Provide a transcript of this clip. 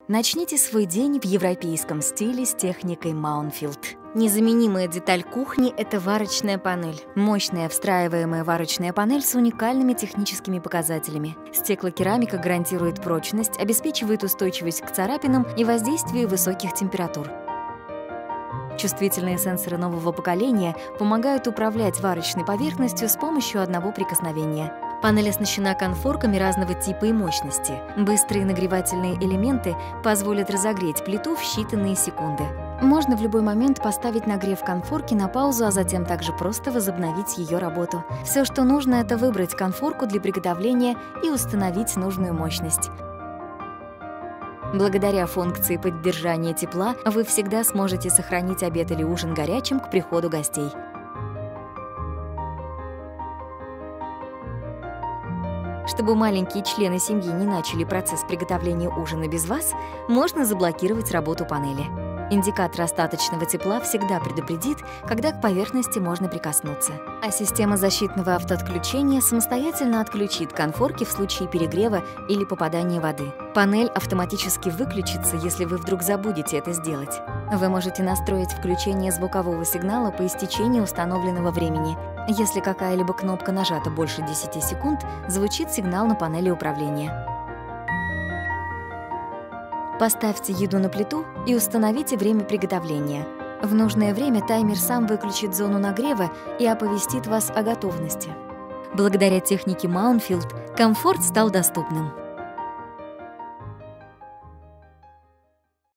Начните свой день в европейском стиле с техникой Маунфилд. Незаменимая деталь кухни — это варочная панель. Мощная встраиваемая варочная панель с уникальными техническими показателями. Стеклокерамика гарантирует прочность, обеспечивает устойчивость к царапинам и воздействию высоких температур. Чувствительные сенсоры нового поколения помогают управлять варочной поверхностью с помощью одного прикосновения. Панель оснащена конфорками разного типа и мощности. Быстрые нагревательные элементы позволят разогреть плиту в считанные секунды. Можно в любой момент поставить нагрев конфорки на паузу, а затем также просто возобновить ее работу. Все, что нужно, это выбрать конфорку для приготовления и установить нужную мощность. Благодаря функции поддержания тепла вы всегда сможете сохранить обед или ужин горячим к приходу гостей. Чтобы маленькие члены семьи не начали процесс приготовления ужина без вас, можно заблокировать работу панели. Индикатор остаточного тепла всегда предупредит, когда к поверхности можно прикоснуться. А система защитного автоотключения самостоятельно отключит конфорки в случае перегрева или попадания воды. Панель автоматически выключится, если вы вдруг забудете это сделать. Вы можете настроить включение звукового сигнала по истечении установленного времени. Если какая-либо кнопка нажата больше 10 секунд, звучит сигнал на панели управления. Поставьте еду на плиту и установите время приготовления. В нужное время таймер сам выключит зону нагрева и оповестит вас о готовности. Благодаря технике Маунфилд комфорт стал доступным.